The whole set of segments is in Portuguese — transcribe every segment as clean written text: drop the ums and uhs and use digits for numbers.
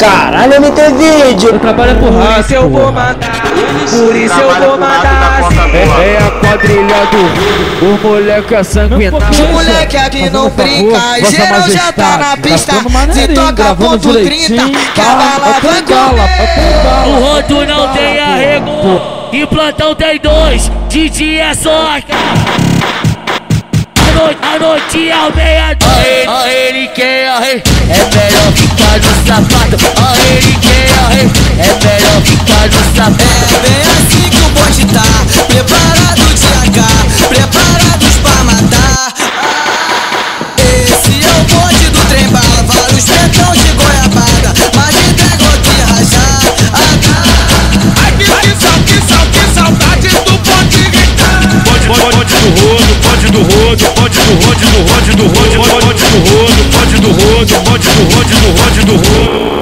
Caralho, MT Vídeo. Eu trabalho por raça, por isso eu vou mandar, por isso eu vou mandar assim. É a quadrilha do o moleque é sanguinário. O moleque aqui não brinca, geral já tá na pista. Se toca ponto 30, que a bala vai comer. O rodo não tem arrego e plantão tem dois, de dia é só a noite ao meia-noite. A ele quer a rei, é melhor ficar no sapato. A ele quer a rei, é melhor ficar no sapato. É bem assim que o bonde tá, preparado de AK, preparados pra matar. Esse é o bonde do trem bala, vários petão de goiabada, mas de dragão de rajar. Ai que saudade do bonde gritar. Bonde do rodo, bonde do rodo, bonde do rodo, bonde do rodo, bonde do rodo, bonde do rodo, bonde do rodo, bonde do rodo.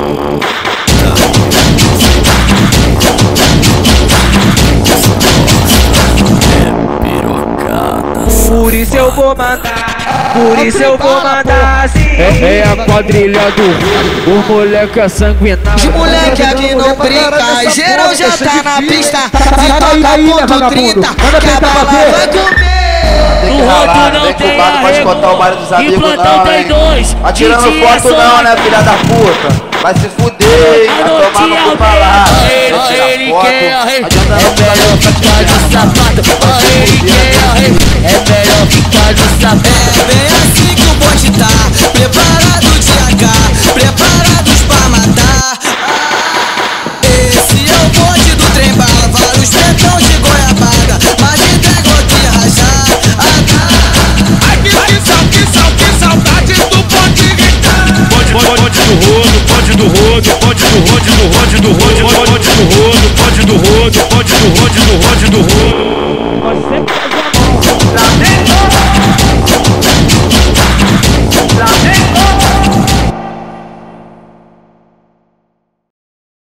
Por isso eu vou mandar, por isso eu vou mandar assim. É a quadrilha do o moleque é sanguinário. Os moleque aqui não brinca, geral já tá na pista. Se toca ponto 30, que a bala vai comer. O rodo não tem arrego e plantão tem dois, Atirando foto não, né, filha da puta? Vai se fuder, vai tomar no cu pra lá. A ele quer a rei, é melhor ficar no sapato. A ele quer a rei, é melhor ficar no sapato. É bem assim que o bonde tá, preparado de AK, preparados pra matar. Esse é o bonde do trem bala, vários petão de goiabada, mas de dragão de rajar. Ai que saudade do bonde gritar. Bonde do rodo, bonde do rodo, bonde do rodo, bonde do rodo, bonde do rodo, bonde do rodo, bonde do rodo, bonde do rodo.